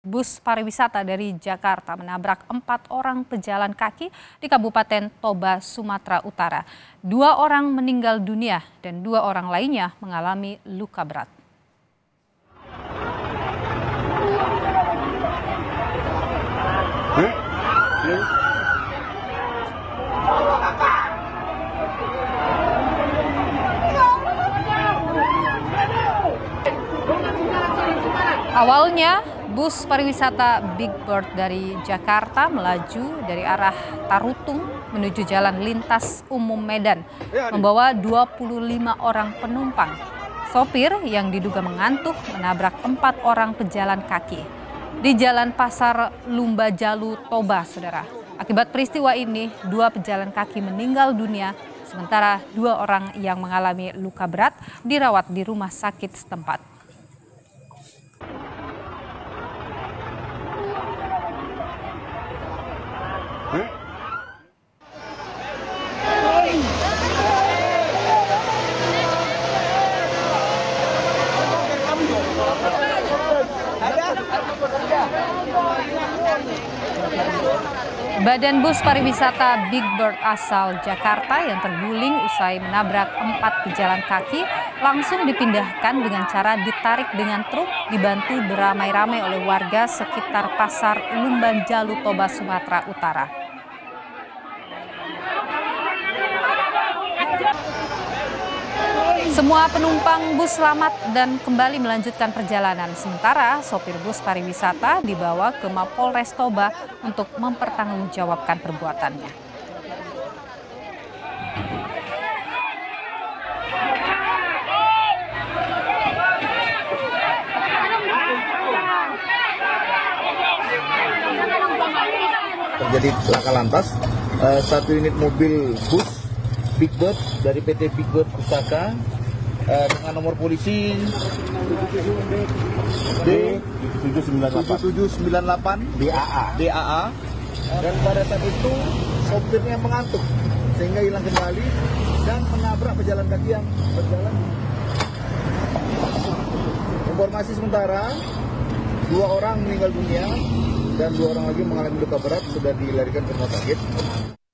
Bus pariwisata dari Jakarta menabrak 4 orang pejalan kaki di Kabupaten Toba, Sumatera Utara. 2 orang meninggal dunia dan 2 orang lainnya mengalami luka berat. Awalnya, bus pariwisata Big Bird dari Jakarta melaju dari arah Tarutung menuju Jalan Lintas Umum Medan, membawa 25 orang penumpang. Sopir yang diduga mengantuk menabrak 4 orang pejalan kaki di Jalan Pasar Lumbajalu, Toba, saudara. Akibat peristiwa ini, 2 pejalan kaki meninggal dunia, sementara 2 orang yang mengalami luka berat dirawat di rumah sakit setempat. Badan bus pariwisata Big Bird asal Jakarta yang terguling usai menabrak 4 pejalan kaki langsung dipindahkan dengan cara ditarik dengan truk dibantu beramai-ramai oleh warga sekitar Pasar Lumbajalu, Toba, Sumatera Utara. Semua penumpang bus selamat dan kembali melanjutkan perjalanan. Sementara sopir bus pariwisata dibawa ke Mapolres Toba untuk mempertanggungjawabkan perbuatannya. Terjadi laka lantas, 1 unit mobil bus Big Bird dari PT Big Bird Pusaka dengan nomor polisi D7798 DAA, dan pada saat itu sopirnya mengantuk sehingga hilang kendali dan menabrak pejalan kaki yang berjalan. Informasi sementara 2 orang meninggal dunia dan 2 orang lagi mengalami luka berat sudah dilarikan ke rumah sakit.